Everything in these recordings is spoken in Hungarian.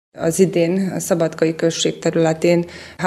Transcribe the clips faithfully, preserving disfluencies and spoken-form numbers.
Az idén a Szabadkai község területén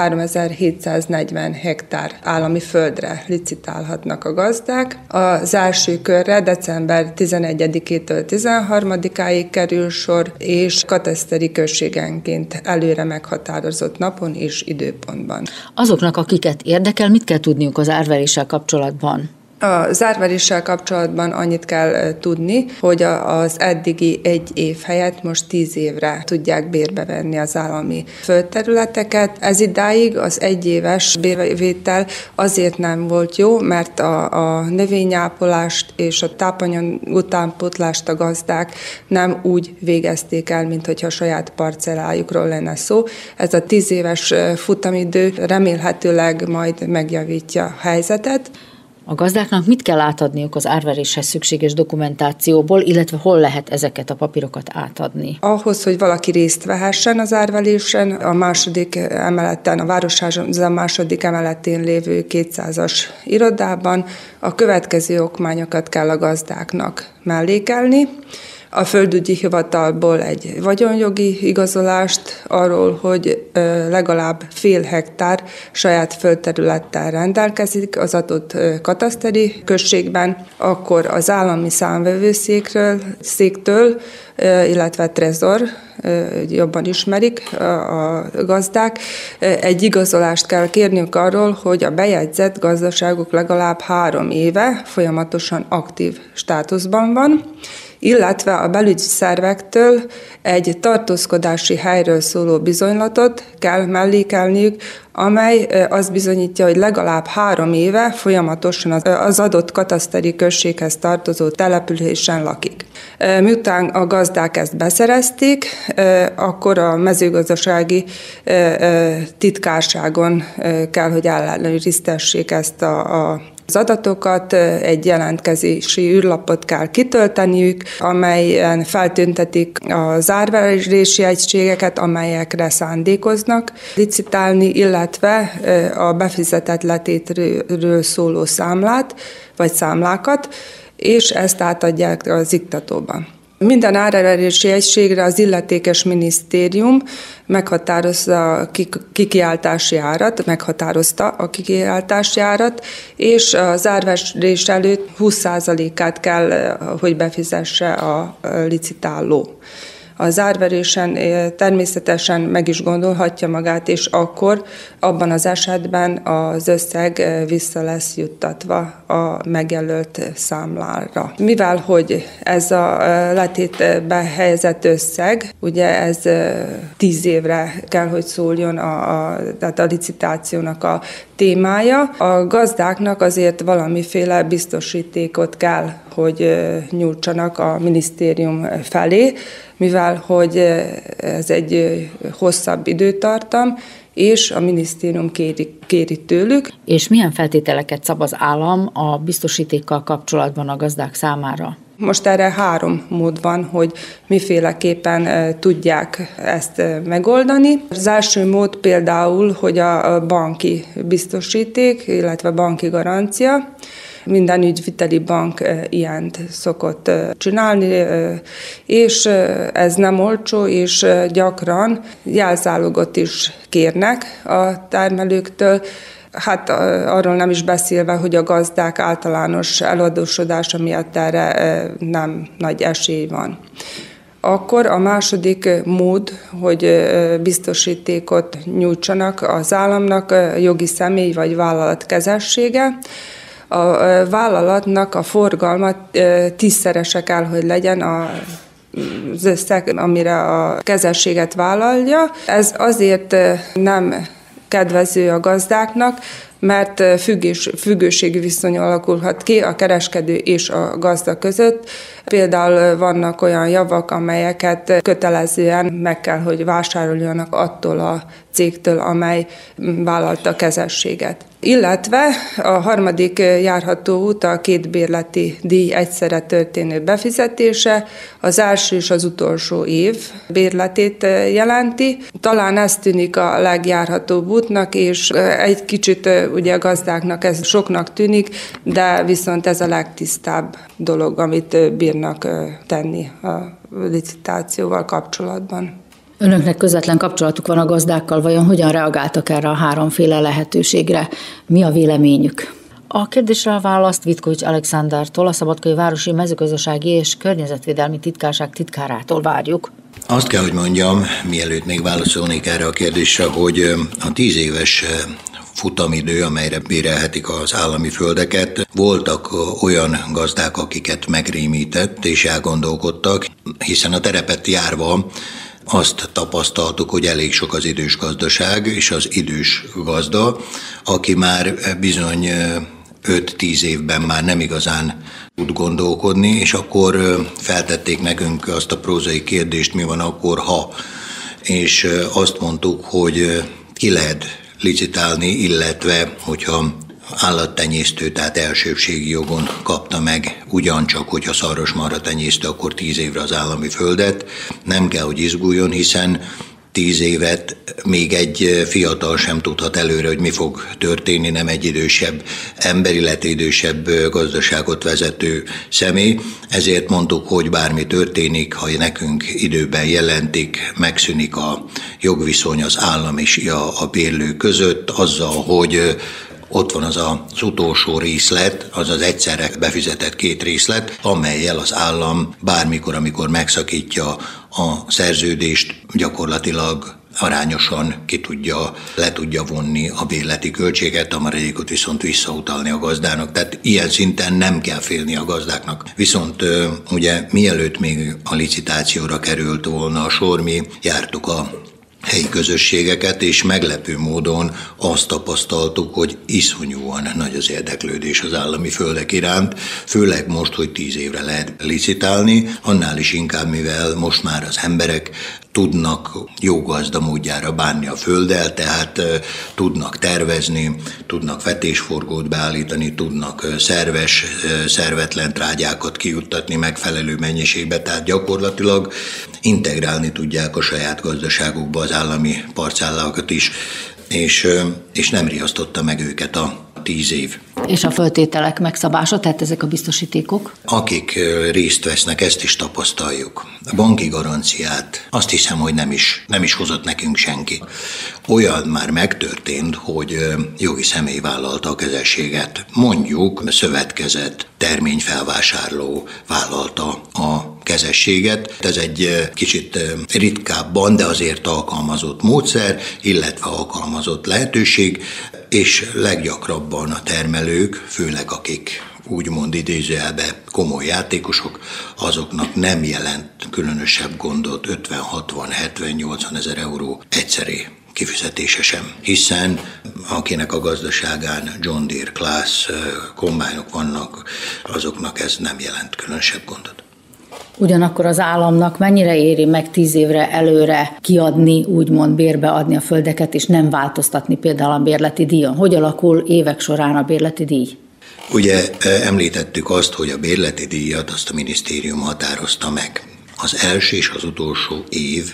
háromezer-hétszáznegyven hektár állami földre licitálhatnak a gazdák. Az első körre december tizenegyedikétől tizenharmadikáig kerül sor, és kataszteri községenként előre meghatározott napon és időpontban. Azoknak, akiket érdekel, mit kell tudniuk az árveréssel kapcsolatban? Az árveréssel kapcsolatban annyit kell tudni, hogy az eddigi egy év helyett most tíz évre tudják bérbe venni az állami földterületeket. Ez idáig az egyéves bérvétel azért nem volt jó, mert a, a növényápolást és a tápanyag utánpótlást a gazdák nem úgy végezték el, mint hogyha saját parcellájukról lenne szó. Ez a tíz éves futamidő remélhetőleg majd megjavítja a helyzetet. A gazdáknak mit kell átadniuk az árveréshez szükséges dokumentációból, illetve hol lehet ezeket a papírokat átadni? Ahhoz, hogy valaki részt vehessen az árverésen, a második emeleten, a Városháza második emeletén lévő kétszázas irodában a következő okmányokat kell a gazdáknak mellékelni. A földügyi hivatalból egy vagyonjogi igazolást arról, hogy legalább fél hektár saját földterülettel rendelkezik az adott kataszteri községben, akkor az állami számvevőszékről, széktől, illetve trezor, jobban ismerik a gazdák, egy igazolást kell kérniük arról, hogy a bejegyzett gazdaságuk legalább három éve folyamatosan aktív státuszban van, illetve a belügyi szervektől egy tartózkodási helyről szóló bizonylatot kell mellékelniük, amely azt bizonyítja, hogy legalább három éve folyamatosan az adott kataszteri községhez tartozó településen lakik. Miután a gazdák ezt beszerezték, akkor a mezőgazdasági titkárságon kell, hogy ellenőriztessék ezt a, a az adatokat, egy jelentkezési űrlapot kell kitölteniük, amelyen feltüntetik az árverési egységeket, amelyekre szándékoznak licitálni, illetve a befizetett letétről szóló számlát, vagy számlákat, és ezt átadják az iktatóba. Minden árverési egységre az illetékes minisztérium meghatározza a kikiáltási árat, meghatározta a kikiáltási árat, és az árverés előtt húsz százalékát kell, hogy befizesse a licitáló. Az árverésen természetesen meg is gondolhatja magát, és akkor abban az esetben az összeg vissza lesz juttatva a megjelölt számlára. Mivel, hogy ez a letétbe helyezett összeg, ugye ez tíz évre kell, hogy szóljon a, a, tehát a licitációnak a témája, a gazdáknak azért valamiféle biztosítékot kell, hogy nyújtsanak a minisztérium felé, mivel hogy ez egy hosszabb időtartam, és a minisztérium kéri, kéri tőlük. És milyen feltételeket szab az állam a biztosítékkal kapcsolatban a gazdák számára? Most erre három mód van, hogy miféleképpen tudják ezt megoldani. Az első mód például, hogy a banki biztosíték, illetve banki garancia. Minden ügyviteli bank ilyent szokott csinálni, és ez nem olcsó, és gyakran jelzálogot is kérnek a termelőktől. Hát arról nem is beszélve, hogy a gazdák általános eladósodása miatt erre nem nagy esély van. Akkor a második mód, hogy biztosítékot nyújtsanak az államnak jogi személy vagy vállalat kezessége. A vállalatnak a forgalma tízszerese kell, hogy legyen az összeg, amire a kezességet vállalja. Ez azért nem kedvező a gazdáknak, mert függés, függőségi viszony alakulhat ki a kereskedő és a gazda között. Például vannak olyan javak, amelyeket kötelezően meg kell, hogy vásároljanak attól a cégtől, amely vállalta a kezességet. Illetve a harmadik járható út a két bérleti díj egyszerre történő befizetése, az első és az utolsó év bérletét jelenti. Talán ez tűnik a legjárhatóbb útnak, és egy kicsit ugye a gazdáknak ez soknak tűnik, de viszont ez a legtisztább dolog, amit bírnak tenni a licitációval kapcsolatban. Önöknek közvetlen kapcsolatuk van a gazdákkal, vajon hogyan reagáltak erre a háromféle lehetőségre? Mi a véleményük? A kérdésre a választ Vitkovics Alexandertól, a Szabadkai Városi Mezőgazdasági és Környezetvédelmi Titkárság titkárától várjuk. Azt kell, hogy mondjam, mielőtt még válaszolnék erre a kérdésre, hogy a tíz éves futamidő, amelyre bérelhetik az állami földeket, voltak olyan gazdák, akiket megrémített és elgondolkodtak, hiszen a terepet járva azt tapasztaltuk, hogy elég sok az idős gazdaság és az idős gazda, aki már bizony öt-tíz évben már nem igazán tud gondolkodni, és akkor feltették nekünk azt a prózai kérdést, mi van akkor, ha. És azt mondtuk, hogy ki lehet licitálni, illetve hogyha állattenyésztő, tehát elsőbségi jogon kapta meg, ugyancsak, hogyha szarvasmarha tenyésztő, akkor tíz évre az állami földet, nem kell, hogy izguljon, hiszen tíz évet még egy fiatal sem tudhat előre, hogy mi fog történni, nem egy idősebb ember, illetve idősebb gazdaságot vezető személy. Ezért mondtuk, hogy bármi történik, ha nekünk időben jelentik, megszűnik a jogviszony az állam és a bérlő között, azzal, hogy ott van az az utolsó részlet, az az egyszerre befizetett két részlet, amellyel az állam bármikor, amikor megszakítja a szerződést, gyakorlatilag arányosan ki tudja, le tudja vonni a bérleti költséget, a maradékot viszont visszautalni a gazdának. Tehát ilyen szinten nem kell félni a gazdáknak. Viszont ugye mielőtt még a licitációra került volna a sor, mi jártuk a helyi közösségeket, és meglepő módon azt tapasztaltuk, hogy iszonyúan nagy az érdeklődés az állami földek iránt, főleg most, hogy tíz évre lehet licitálni, annál is inkább, mivel most már az emberek tudnak jó gazda módjára bánni a földdel, tehát tudnak tervezni, tudnak vetésforgót beállítani, tudnak szerves, szervetlen trágyákat kijuttatni megfelelő mennyiségbe, tehát gyakorlatilag integrálni tudják a saját gazdaságukba az állami parcellákat is, és, és nem riasztotta meg őket a tíz év. És a föltételek megszabása, tehát ezek a biztosítékok? Akik részt vesznek, ezt is tapasztaljuk. A banki garanciát azt hiszem, hogy nem is, nem is hozott nekünk senki. Olyan már megtörtént, hogy jogi személy vállalta a kezességet. Mondjuk szövetkezet, terményfelvásárló vállalta a kezességet. Ez egy kicsit ritkábban, de azért alkalmazott módszer, illetve alkalmazott lehetőség, és leggyakrabban a termelők, főleg akik úgymond idézőjelbe komoly játékosok, azoknak nem jelent különösebb gondot ötven, hatvan, hetven, nyolcvan ezer euró egyszeri kifizetése sem. Hiszen akinek a gazdaságán John Deere, Class kombájnok vannak, azoknak ez nem jelent különösebb gondot. Ugyanakkor az államnak mennyire éri meg tíz évre előre kiadni, úgymond bérbe adni a földeket, és nem változtatni például a bérleti díjon? Hogy alakul évek során a bérleti díj? Ugye említettük azt, hogy a bérleti díjat azt a minisztérium határozta meg. Az első és az utolsó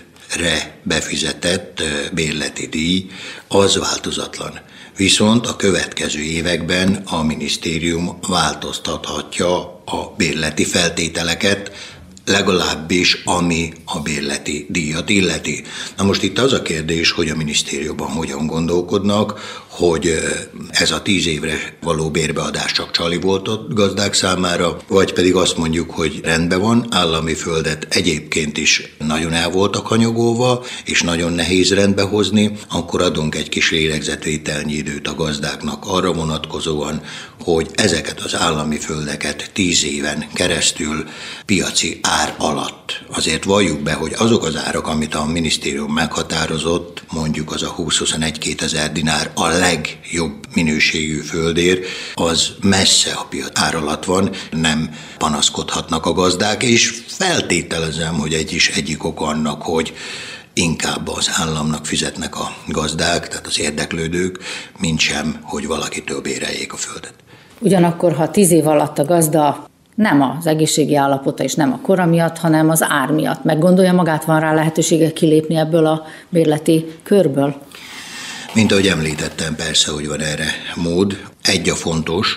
évre befizetett bérleti díj az változatlan. Viszont a következő években a minisztérium változtathatja a bérleti feltételeket, legalábbis ami a bérleti díjat illeti. Na most itt az a kérdés, hogy a minisztériumban hogyan gondolkodnak, hogy ez a tíz évre való bérbeadás csak csali volt a gazdák számára, vagy pedig azt mondjuk, hogy rendben van, állami földet egyébként is nagyon el voltak hanyagolva, és nagyon nehéz rendbe hozni, akkor adunk egy kis lélegzetvételnyi időt a gazdáknak arra vonatkozóan, hogy ezeket az állami földeket tíz éven keresztül piaci ár alatt. Azért valljuk be, hogy azok az árak, amit a minisztérium meghatározott, mondjuk az a húsz-huszonegy-kétezer dinár a legjobb minőségű földér, az messze a piac ár alatt van, nem panaszkodhatnak a gazdák, és feltételezem, hogy egy is egyik ok annak, hogy inkább az államnak fizetnek a gazdák, tehát az érdeklődők, mint sem, hogy valakitől béreljék a földet. Ugyanakkor, ha tíz év alatt a gazda nem az egészségi állapota és nem a kora miatt, hanem az ár miatt meggondolja magát, van rá lehetősége kilépni ebből a bérleti körből? Mint ahogy említettem, persze, hogy van erre mód. Egy a fontos,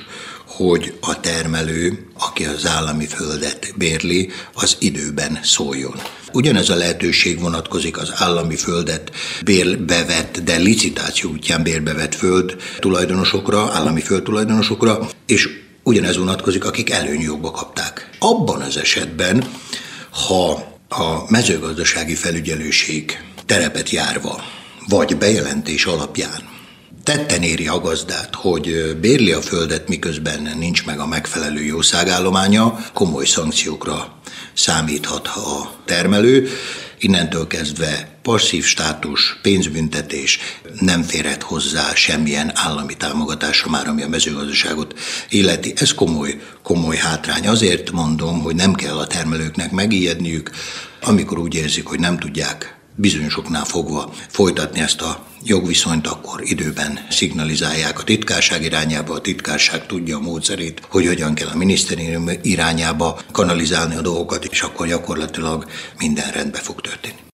hogy a termelő, aki az állami földet bérli, az időben szóljon. Ugyanez a lehetőség vonatkozik az állami földet bérbevett, de licitáció útján bérbevett föld tulajdonosokra, állami földtulajdonosokra, és ugyanez vonatkozik, akik előnyjogba kapták. Abban az esetben, ha a mezőgazdasági felügyelőség terepet járva, vagy bejelentés alapján tetten éri a gazdát, hogy bérli a földet, miközben nincs meg a megfelelő jószágállománya, komoly szankciókra számíthat a termelő. Innentől kezdve passzív státus, pénzbüntetés, nem férhet hozzá semmilyen állami támogatásra már, ami a mezőgazdaságot illeti. Ez komoly, komoly hátrány. Azért mondom, hogy nem kell a termelőknek megijedniük, amikor úgy érzik, hogy nem tudják bizonyosoknál fogva folytatni ezt a jogviszonyt, akkor időben szignalizálják a titkárság irányába, a titkárság tudja a módszerét, hogy hogyan kell a minisztérium irányába kanalizálni a dolgokat, és akkor gyakorlatilag minden rendbe fog történni.